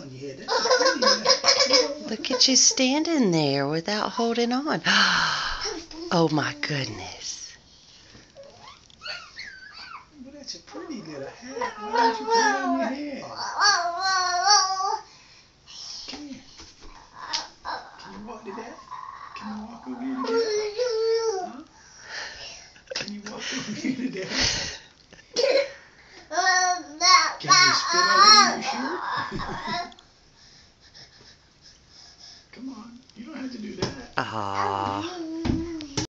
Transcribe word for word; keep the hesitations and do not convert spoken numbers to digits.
on your head. That's a pretty little... Look at you standing there without holding on. Oh my goodness. Well, that's a pretty little hat. Why don't you put it on your head?